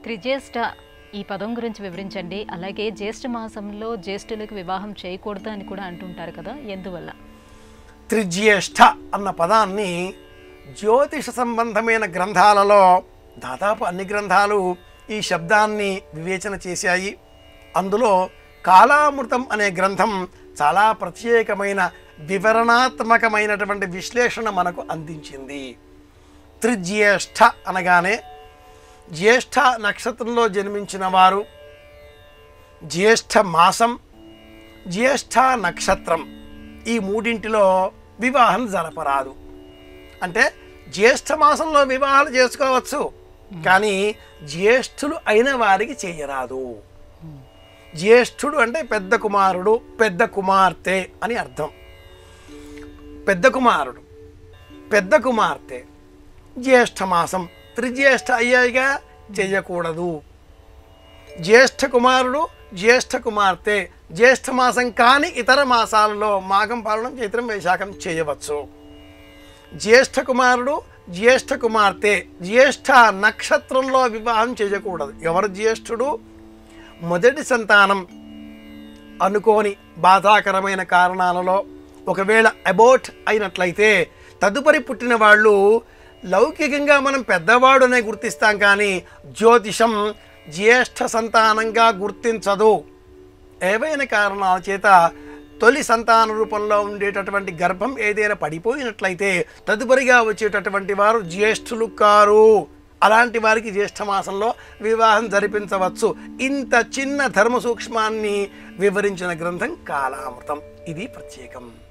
త్రిజ్యేష్ఠ ఈ పదం గురించి వివరించండి. అలాగే జ్యేష్ఠ మాసంలో జ్యేష్ఠులకు వివాహం చేయకూడదు అని కూడా అంటుంటారు కదా, ఎందువల్ల? త్రిజ్యేష్ఠ అన్న పదాన్ని జ్యోతిష సంబంధమైన గ్రంథాలలో దాదాపు అన్ని గ్రంథాలు ఈ శబ్దాన్ని వివేచన చేశాయి. అందులో కాలామృతం అనే గ్రంథం చాలా ప్రత్యేకమైన వివరణాత్మకమైనటువంటి విశ్లేషణ మనకు అందించింది. త్రిజ్యేష్ఠ అనగానే జ్యేష్ఠ నక్షత్రంలో జన్మించిన వారు, జ్యేష్ఠ మాసం, జ్యేష్ఠ నక్షత్రం ఈ మూడింటిలో వివాహం జరపరాదు. అంటే జ్యేష్ఠ మాసంలో వివాహాలు చేసుకోవచ్చు, కానీ జ్యేష్ఠులు అయిన వారికి చేయరాదు. జ్యేష్ఠుడు అంటే పెద్ద కుమారుడు, పెద్ద కుమార్తె అని అర్థం. పెద్ద కుమారుడు, పెద్ద కుమార్తె జ్యేష్ఠ మాసం త్రిజ్యేష్ఠ అయ్యాయిగా చేయకూడదు. జ్యేష్ఠ కుమారుడు, జ్యేష్ఠ కుమార్తె జ్యేష్ఠ మాసం కాని ఇతర మాసాలలో మాఘం, పాల్గొనం, చైత్రం, వైశాఖం చేయవచ్చు. జ్యేష్ఠ కుమారుడు, జ్యేష్ఠ కుమార్తె జ్యేష్ఠ నక్షత్రంలో వివాహం చేయకూడదు. ఎవరు జ్యేష్ఠుడు? మొదటి సంతానం అనుకోని బాధాకరమైన కారణాలలో ఒకవేళ అబోట్ అయినట్లయితే తదుపరి పుట్టిన వాళ్ళు లౌకికంగా మనం పెద్దవాడు అనే గుర్తిస్తాం, కానీ జ్యోతిషం జ్యేష్ఠ సంతానంగా గుర్తించదు. ఏవైనా కారణాల చేత తొలి సంతాన రూపంలో ఉండేటటువంటి గర్భం ఏదైనా పడిపోయినట్లయితే తదుపరిగా వచ్చేటటువంటి వారు జ్యేష్ఠులు కారు. అలాంటి వారికి జ్యేష్ఠ మాసంలో వివాహం జరిపించవచ్చు. ఇంత చిన్న ధర్మ సూక్ష్మాన్ని వివరించిన గ్రంథం కాలామృతం. ఇది ప్రత్యేకం.